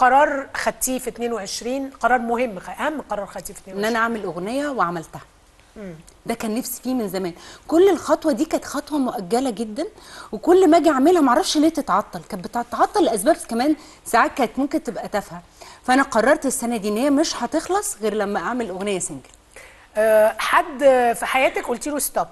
قرار خدتيه في 22، قرار مهم، اهم قرار خدتيه في 22، ان انا اعمل اغنيه وعملتها. ده كان نفسي فيه من زمان. كل الخطوه دي كانت خطوه مؤجله جدا، وكل ما اجي اعملها معرفش ليه تتعطل. كانت بتتعطل لاسباب كمان ساعات كانت ممكن تبقى تافهه. فانا قررت السنه دي ان هي مش هتخلص غير لما اعمل اغنيه سنجل. حد في حياتك قلتي له ستوب؟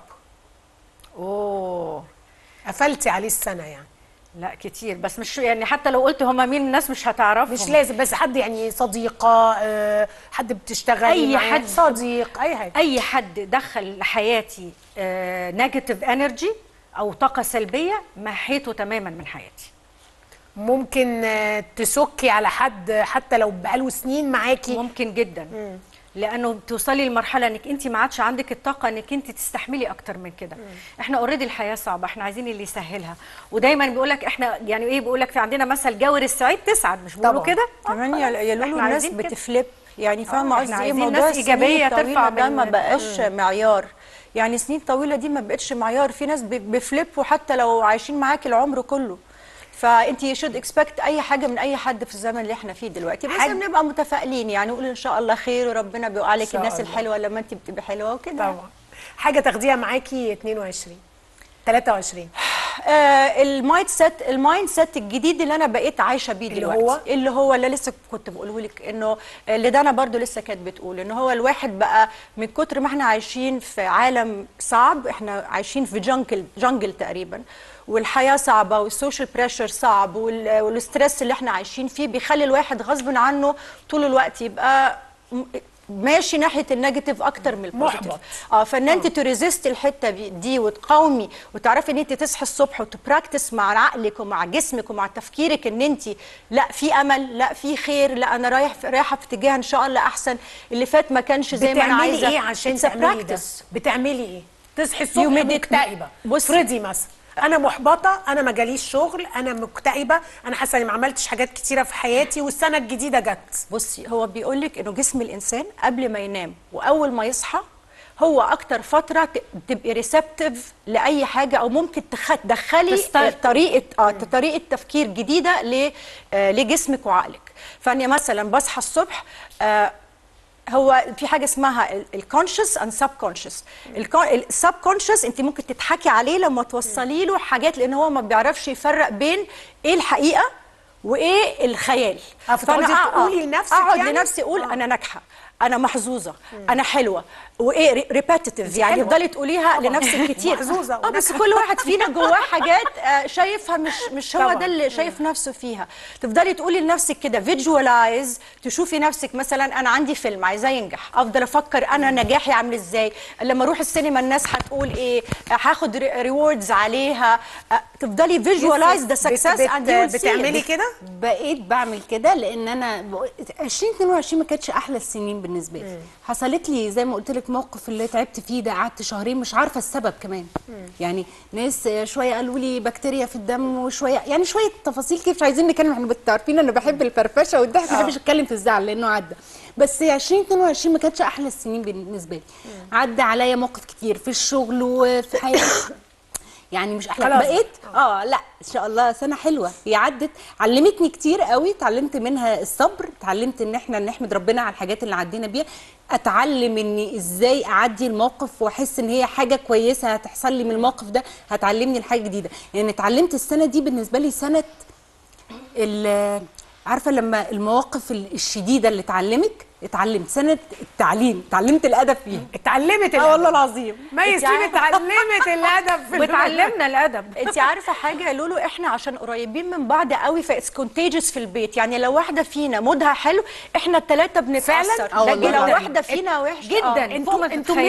اوه، قفلتي عليه السنه يعني؟ لا كتير، بس مش يعني حتى لو قلت هما مين الناس مش هتعرفهم. مش لازم، بس حد يعني صديقه، حد بتشتغلي اي معاه، حد، صديق، اي حاجه، اي حد دخل لحياتي نيجاتيف انرجي او طاقه سلبيه محيته تماما من حياتي. ممكن تسكي على حد حتى لو بقاله سنين معاكي؟ ممكن جدا. لانه بتوصلي لمرحله انك انت ما عادش عندك الطاقه انك انت تستحملي اكتر من كده. احنا اوريدي الحياه صعبه، احنا عايزين اللي يسهلها. ودايما بيقول لك احنا يعني ايه، بيقول لك في عندنا مثل جاور السعيد تسعد، مش بيقولوا كده؟ كمان يا لولو الناس بتفليب، يعني فاهمه قصدي ايه؟ موضوع ناس ايجابيه ترفع ده ما بقاش معيار. يعني سنين طويله دي ما بقتش معيار. في ناس بيفليبوا حتى لو عايشين معاكي العمر كله. فانت شود اكسبكت اي حاجه من اي حد في الزمن اللي احنا فيه دلوقتي، بس بنبقى متفائلين يعني، نقول ان شاء الله خير وربنا بيقول عليك الناس الحلوه لما انت بتبقي حلوه وكده. طبعا. حاجه تاخديها معاكي 22 23؟ المايند سيت الجديد اللي انا بقيت عايشه بيه دلوقتي، اللي لسه كنت بقوله لك، انه اللي دانا برضو لسه كانت بتقول ان هو الواحد بقى من كتر ما احنا عايشين في عالم صعب، احنا عايشين في جنجل تقريبا، والحياه صعبه والسوشيال بريشر صعب والستريس اللي احنا عايشين فيه بيخلي الواحد غصب عنه طول الوقت يبقى ماشي ناحيه النيجاتيف اكتر من البوزيتيف. فان انت تريزيست الحته دي وتقاومي وتعرفي ان انت تصحي الصبح وتبراكتس مع عقلك ومع جسمك ومع تفكيرك ان انت لا في امل، لا في خير، لا انا رايحه في اتجاه ان شاء الله احسن، اللي فات ما كانش زي ما انا عايزه. بتعملي ايه عشان تعملي ده؟ بتعملي ايه؟ تصحي الصبح مكتئبه، افرضي مثلا انا محبطه، انا ما جاليش شغل، انا مكتئبه، انا حاسه اني ما عملتش حاجات كتيره في حياتي والسنه الجديده جت. بصي، هو بيقول لك انه جسم الانسان قبل ما ينام واول ما يصحى هو اكتر فتره تبقي ريسبتيف لاي حاجه، او ممكن تدخلي طريقه تفكير جديده لجسمك وعقلك. فانا مثلا بصحى الصبح، هو في حاجه اسمها الكونشس اند سب كونشس. السب كونشس انت ممكن تضحكي عليه لما توصلي له حاجات، لان هو ما بيعرفش يفرق بين ايه الحقيقه وايه الخيال. فانا تقولي لنفسك، اقعد لنفسي اقول انا ناجحه، انا محظوظه، انا حلوه، وايه ريبيتيتيف، يعني تفضلي تقوليها لنفسك كتير. محظوظه بس كل واحد فينا جواه حاجات شايفها مش هو ده اللي شايف نفسه فيها. تفضلي تقولي لنفسك كده فيجوالايز، تشوفي نفسك مثلا انا عندي فيلم عايزاه ينجح، افضل افكر انا نجاحي عامل ازاي، لما اروح السينما الناس هتقول ايه، هاخد ريوردز عليها. تفضلي فيجوالايز ذا سكسس. بتعملي كده؟ بقيت بعمل كده، لان انا 2022 ما كانتش احلى السنين بالنسبه لي. حصلت لي زي ما قلت لك موقف اللي تعبت فيه ده، قعدت شهرين مش عارفه السبب كمان. يعني ناس شويه قالوا لي بكتيريا في الدم، وشويه يعني شويه تفاصيل كيف مش عايزين نتكلم، احنا عارفين انا بحب الفرفشه والضحك، ما بحبش اتكلم في الزعل لانه عدى. بس 2022 ما كانتش احلى السنين بالنسبه لي. عدى عليا مواقف كتير في الشغل وفي حياتي يعني مش احلى. بقيت لا ان شاء الله سنه حلوه هي عدت، علمتني كتير قوي، اتعلمت منها الصبر، اتعلمت ان احنا نحمد ربنا على الحاجات اللي عدينا بيها، اتعلم اني ازاي اعدي الموقف واحس ان هي حاجه كويسه هتحصل لي من الموقف ده هتعلمني الحاجه جديده. يعني اتعلمت السنه دي بالنسبه لي سنه عارفه لما المواقف الشديده اللي اتعلمت سنه التعليم، اتعلمت الادب فيها. اتعلمت الادب؟ والله العظيم ما يسيب اتعلمت الادب واتعلمنا الادب. انت عارفه حاجه يا لولو، احنا عشان قريبين من بعض قوي فاتس كونتيجس في البيت. يعني لو واحده فينا مودها حلو احنا الثلاثه بنتاثر، لكن لو واحده فينا وحشه جدا. انتوا